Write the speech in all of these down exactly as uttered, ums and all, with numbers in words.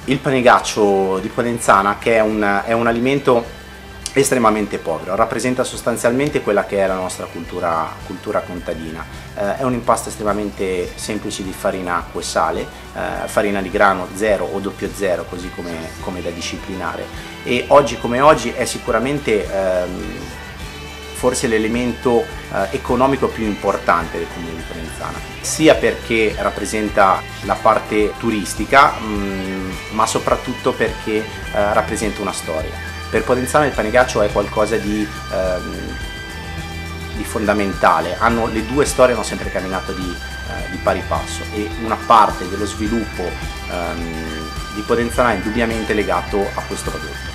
il panegaccio di Podenzana, che è un, è un alimento estremamente povero, rappresenta sostanzialmente quella che è la nostra cultura, cultura contadina. Eh, è un impasto estremamente semplice di farina, acqua e sale, eh, farina di grano zero o doppio zero, così come, come da disciplinare, e oggi come oggi è sicuramente ehm, forse l'elemento eh, economico più importante del comune di Podenzana, sia perché rappresenta la parte turistica, mh, ma soprattutto perché eh, rappresenta una storia. Per Podenzana il panegaccio è qualcosa di, ehm, di fondamentale. Hanno, le due storie hanno sempre camminato di, eh, di pari passo, e una parte dello sviluppo ehm, di Podenzana è indubbiamente legato a questo prodotto.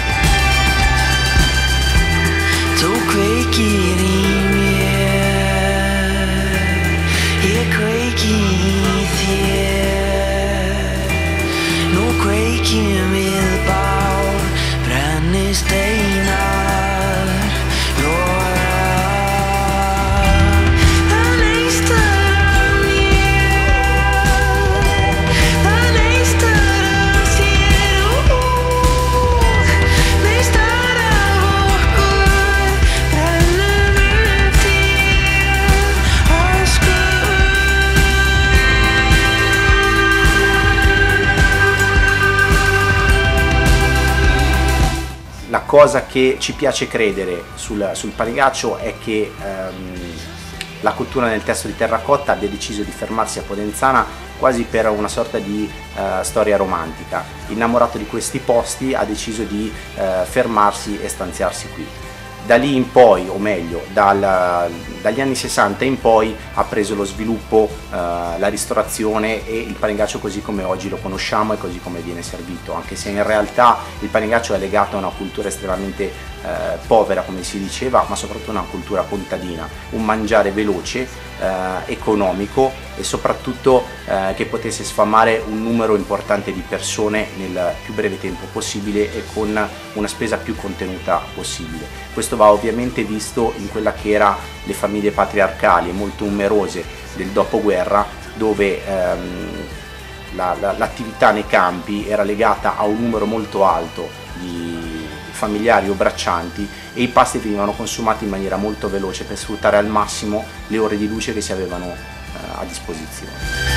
La cosa che ci piace credere sul, sul panegaccio è che ehm, la cottura nel testo di terracotta abbia deciso di fermarsi a Podenzana quasi per una sorta di eh, storia romantica. Innamorato di questi posti ha deciso di eh, fermarsi e stanziarsi qui. Da lì in poi, o meglio, dal, dagli anni sessanta in poi ha preso lo sviluppo, eh, la ristorazione e il panegaccio così come oggi lo conosciamo e così come viene servito, anche se in realtà il panegaccio è legato a una cultura estremamente eh, povera, come si diceva, ma soprattutto una cultura contadina, un mangiare veloce, eh, economico e soprattutto eh, che potesse sfamare un numero importante di persone nel più breve tempo possibile e con una spesa più contenuta possibile. Questo va ovviamente visto in quella che era le famiglie patriarcali e molto numerose del dopoguerra, dove ehm, l'attività la, la, nei campi era legata a un numero molto alto di familiari o braccianti, e i pasti venivano consumati in maniera molto veloce per sfruttare al massimo le ore di luce che si avevano eh, a disposizione.